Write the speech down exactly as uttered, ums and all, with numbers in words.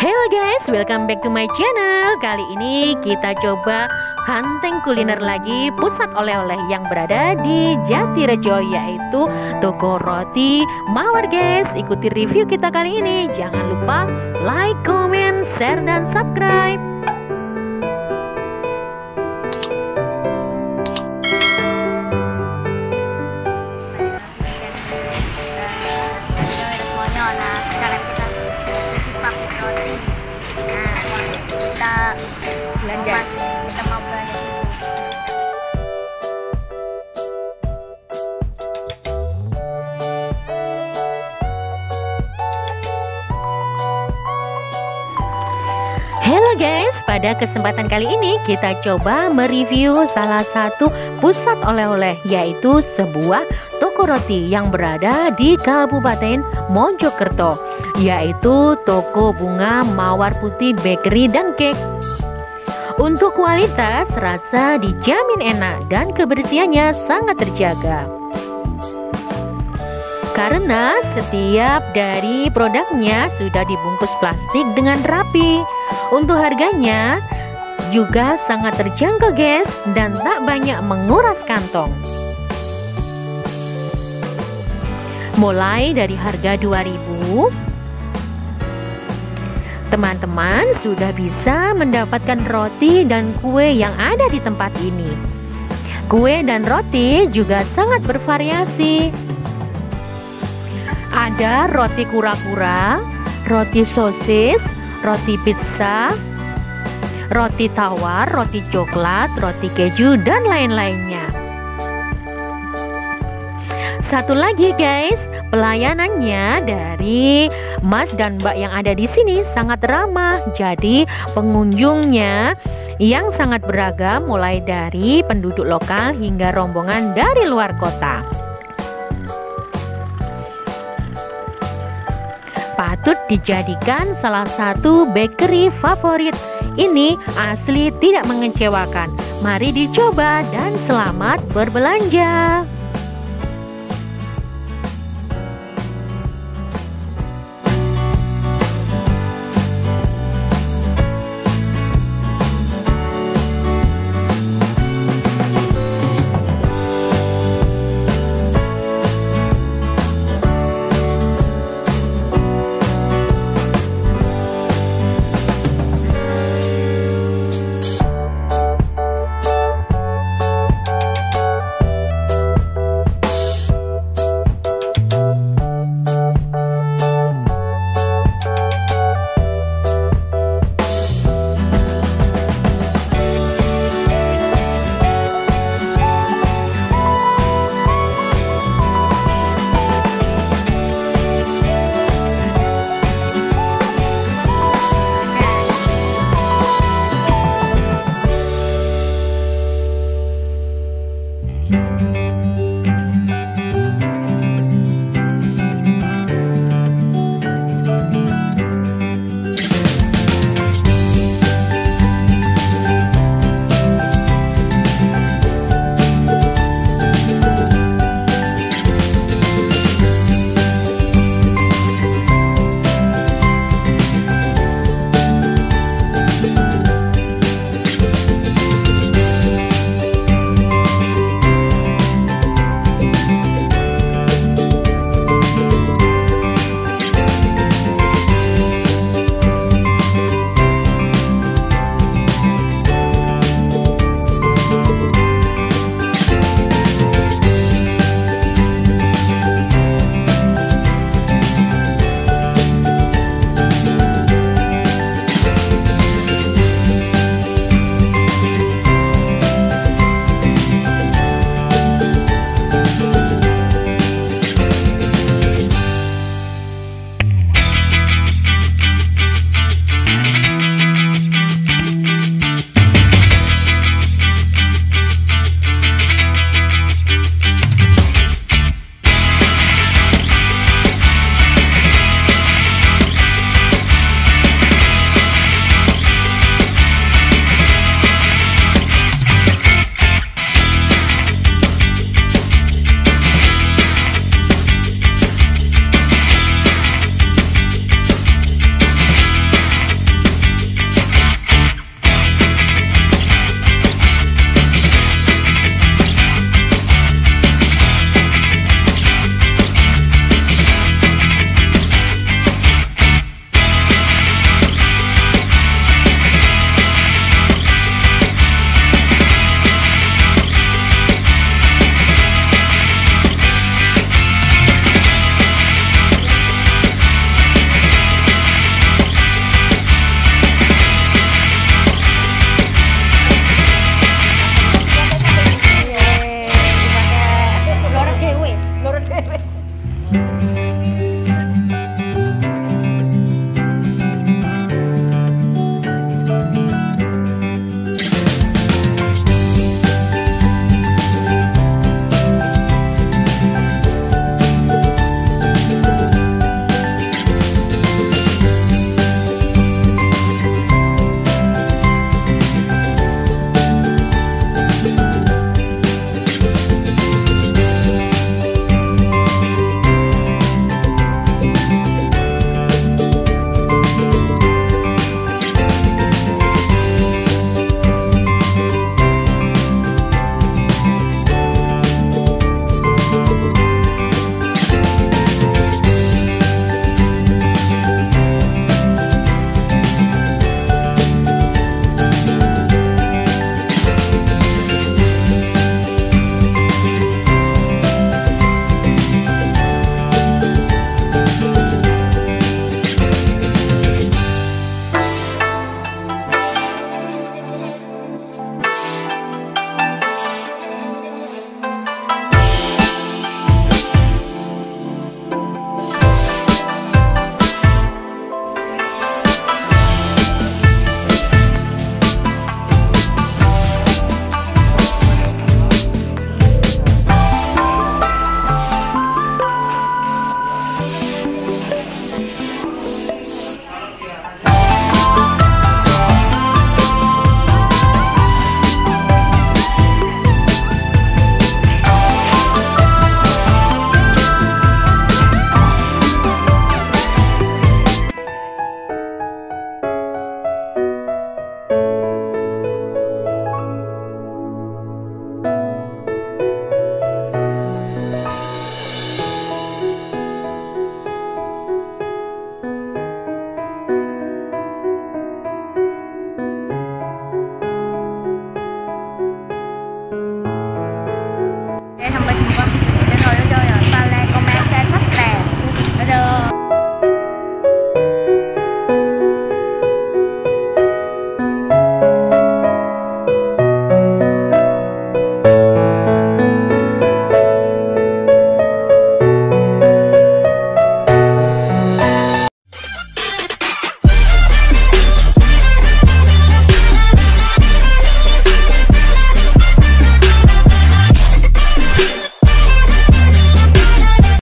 Hello guys, welcome back to my channel. Kali ini kita coba hunting kuliner lagi, pusat oleh-oleh yang berada di Jatirejo, yaitu toko roti Mawar guys. Ikuti review kita kali ini. Jangan lupa like, comment, share, dan subscribe. Belanja. Kita mau belanja. Halo guys, pada kesempatan kali ini kita coba mereview salah satu pusat oleh-oleh, yaitu sebuah toko roti yang berada di Kabupaten Mojokerto, yaitu toko bunga Mawar Putih Bakery dan Cake. Untuk kualitas, rasa dijamin enak dan kebersihannya sangat terjaga. Karena setiap dari produknya sudah dibungkus plastik dengan rapi. Untuk harganya juga sangat terjangkau guys, dan tak banyak menguras kantong. Mulai dari harga dua ribu, teman-teman sudah bisa mendapatkan roti dan kue yang ada di tempat ini. Kue dan roti juga sangat bervariasi. Ada roti kura-kura, roti sosis, roti pizza, roti tawar, roti coklat, roti keju, dan lain-lainnya. Satu lagi guys, pelayanannya dari Mas dan Mbak yang ada di sini sangat ramah. Jadi pengunjungnya yang sangat beragam, mulai dari penduduk lokal hingga rombongan dari luar kota. Patut dijadikan salah satu bakery favorit. Ini asli tidak mengecewakan. Mari dicoba dan selamat berbelanja. sampai